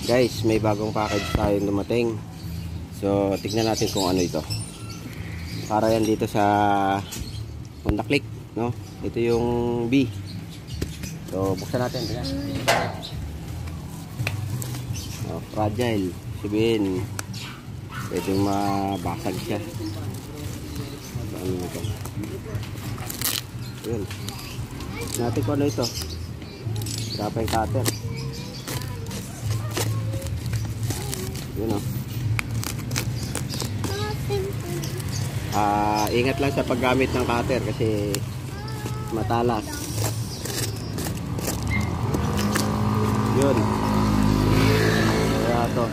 Guys, may bagong package tayong dumating. So, tignan natin kung ano ito. Para yan dito sa clck, no? Ito yung B. So, buksan natin. Oh, fragile. Sabihin, pwedeng mabasag siya. Ano ito? Yun. Natin kung ano ito. Graba yung cutter. Yun o. Ingat lang sa paggamit ng cutter kasi matalas. Yun. Kaya ito.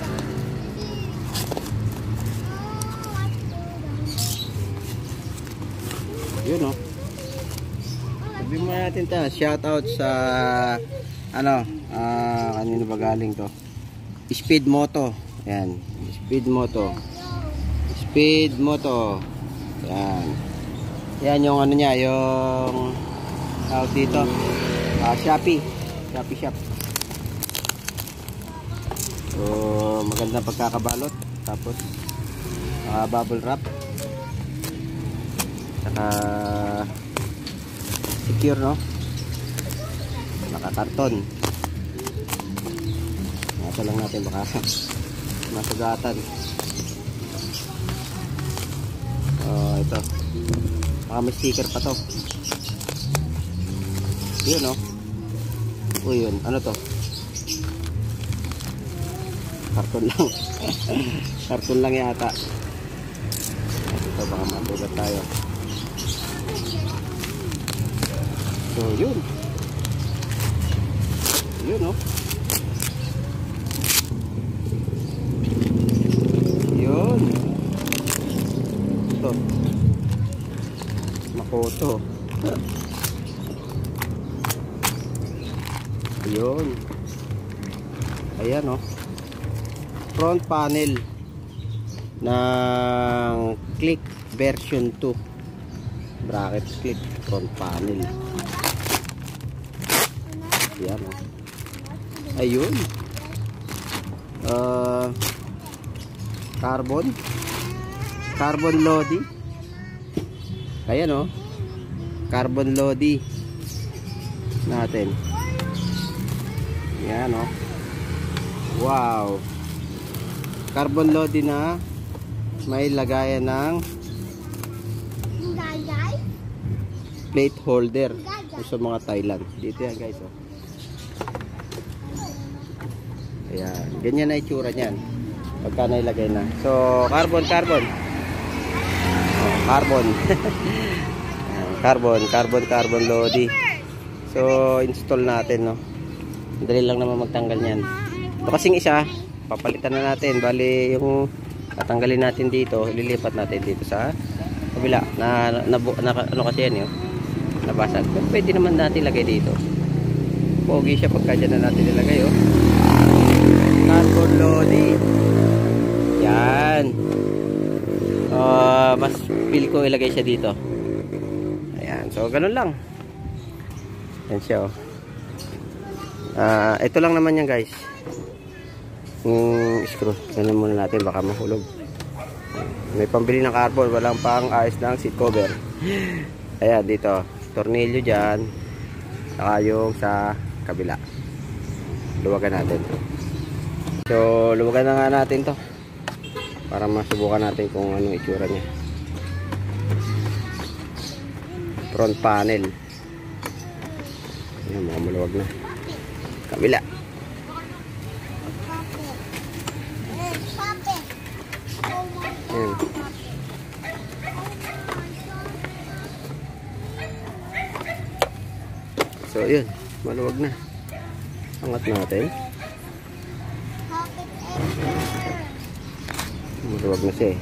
Yun o. Sabihin mo natin ito. Shoutout sa ano, kanino ba galing to? Speed Moto. Ayan, Speed Moto. Speed Moto. Ayan. Ayan yung ano niya, yung tawag dito. Shopee. Shopee shop. So, magandang pagkakabalot. Tapos, bubble wrap. Saka, secure, no? Nakakarton. Nasa lang natin baka masugatan. Ito. Baka may sticker pa to. Yun, no? Uy, yun. Ano to? Karton lang. Karton lang yata. Ito, baka matugat tayo. So, yun. Yun, no? Yun. Ito. Makoto. Yun. Ayan, no? Front panel ng clck version 2. Bracket clck front panel. Ayan, no? Ayun. Carbon Lodi. Ayan, oh. Carbon Lodi natin. Ayan, oh. Wow. Carbon Lodi na may lagayan ng plate holder sa mga Thailand. Dito yan, guys, oh. Ayan, ganyan na itsura niyan pagka nailagay na. So, carbon. Oh, carbon Lodi. So, install natin, no. Madali lang naman magtanggal niyan. Ito kasing isa, papalitan na natin. Bali, yung tatanggalin natin dito, ililipat natin dito sa kabila. Ano kasi yan, yun? Nabasag. Pero pwede naman natin ilagay dito. Pogi siya pagka dyan na natin ilagay, oh. Carbon Lodi. Yan. Mas feel ko ilagay siya dito. Ayan. So, ganun lang. Yan siya, oh. Ito lang naman yan, guys. Yung screw. Ganun muna natin. Baka mahulog. May pambili ng carbon. Walang pang ayos ng seat cover. Ayan, dito. Tornilyo dyan. Saka yung sa kabila. Luwagan natin. So, luwagan na nga natin to para masubukan natin kung anong itsura niya. Front panel. Ayan, mga maluwag na. Kabila. Ayan. So, yun. Maluwag na. Angat natin. Maluwag na siya, eh.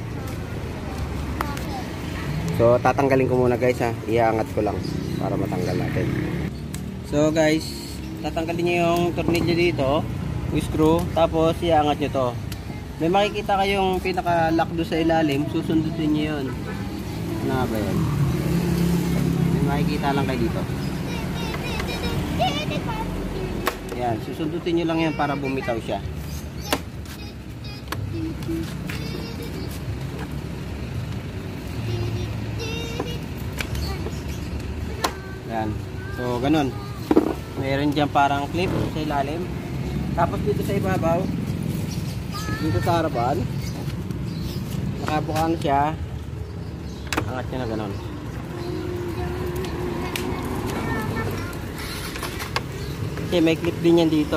So, tatanggalin ko muna, guys, ha. Iangat ko lang para matanggal natin. So, guys, tatanggalin nyo yung tornilyo dito, yung screw, tapos iangat nyo to. May makikita kayong pinaka-lock doon sa ilalim, susundutin nyo yun. Ano ba yun? May makikita lang kayo dito. Yan, susundutin nyo lang yan para bumitaw siya. Yan. So, ganun. Mayroon dyan parang clip sa ilalim. Tapos dito sa ibabaw, dito sa harapan, nakabukaan siya. Angat nyo na ganun. Kasi may clip din yan dito.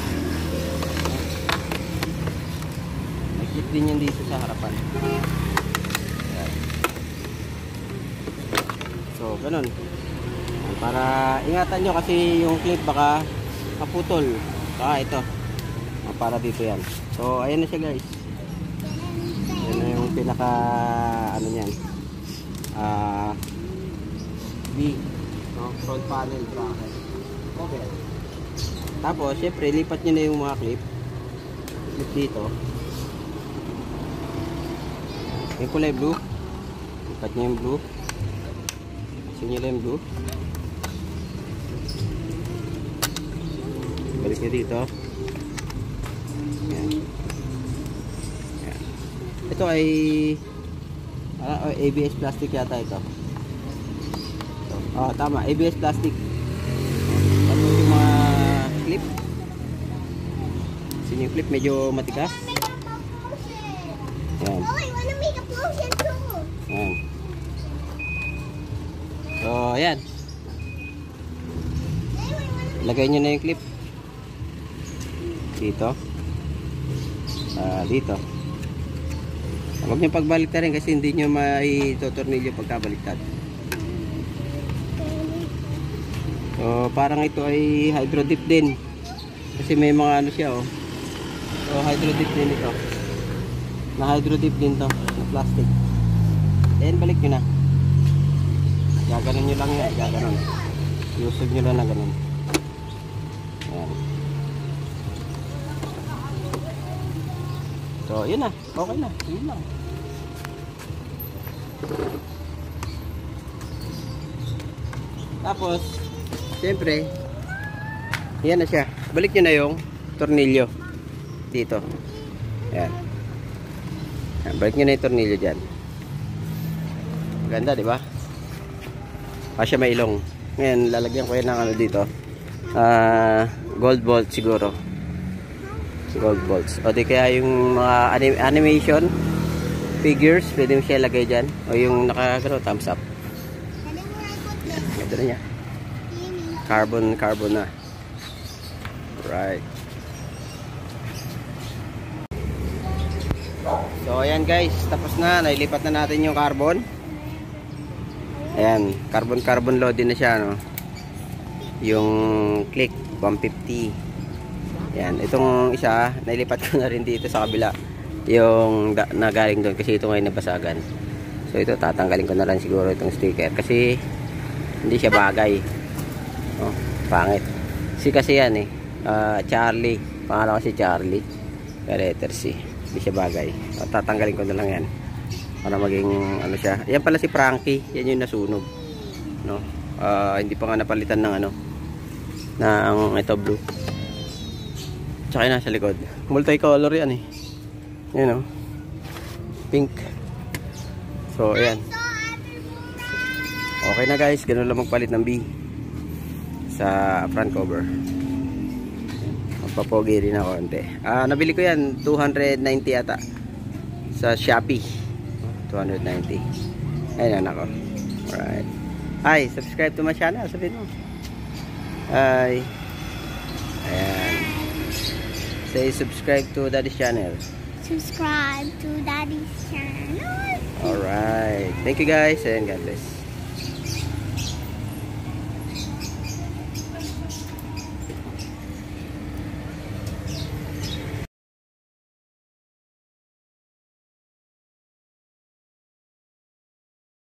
May clip din yan dito sa harapan. Yan. So, ganun. Para ingatan nyo kasi yung clip baka maputol. Ito. Para dito yan. So, ayan na siya guys. Ayan na yung pinaka ano yan. B. No? Front panel bracket. Okay. Tapos, syempre, lipat nyo na yung mga clip. Clip dito. Yung kulay blue. Lipat nyo yung blue. Kasi nyo lang yung blue. Balik nyo dito. Ayan. Ayan. Ito ay ABS plastic yata ito. Tama, ABS plastic. Tapos yung mga clip. Kasi yung clip medyo matigas. Ayan. Ayan. So, ayan. Lagay nyo na yung clip dito. Dito. Huwag nyo pagbaliktad rin kasi hindi nyo maitotornilyo pagkabaliktad. So, parang ito ay hydro dip din. Kasi may mga ano siya oh. So, hydro dip din ito. Na hydro dip din to. Na plastic. Then, balik nyo na. Gaganon nyo lang yan. Gaganon. Iusog nyo lang na ganon. Ayan. So, yun na. Okay na. Yun lang. Tapos, siyempre, yan na siya. Balik nyo na yung tornilyo. Dito. Ayan. Balik nyo na yung tornilyo dyan. Ganda, di ba? Siya may ilong. Ngayon, lalagyan ko yan ng ano dito. Gold bolt siguro. Gold bolts. O di kaya yung mga animation figures, pwede mo siya lagay dyan. O yung nakagano, thumbs up. Ganda na niya. Carbon na. Right. So ayan guys, tapos na. Nailipat na natin yung carbon. Ayan, carbon load din na siya, no? Yung click 150. Yan, itong isa, nailipat ko na rin dito sa kabila. Yung nagaling doon kasi ito ngayon nabasagan. So ito, tatanggalin ko na lang siguro itong sticker kasi hindi siya bagay. Oh, pangit. Kasi yan eh. Charlie. Pangalan kasi Charlie. Letter C. Hindi siya bagay. So, tatanggalin ko na lang yan. Para maging ano siya. Yan pala si Frankie. Yan yung nasunog. No? Hindi pa nga napalitan ng ano. Ng ito blue. Tsaka yun nasa likod. Multicolor yan eh. Yan o. Pink. So ayan. Okay na guys. Ganun lang magpalit ng B. Sa front cover. Magpapogi rin ako konti. Nabili ko yan. 290 yata. Sa Shopee. 290. Ayan na ako. Alright. Hi. Subscribe to my channel. Sabihin mo. Hi. Ayan. Say subscribe to Daddy's channel. Subscribe to Daddy's channel. Alright. Thank you guys and God bless.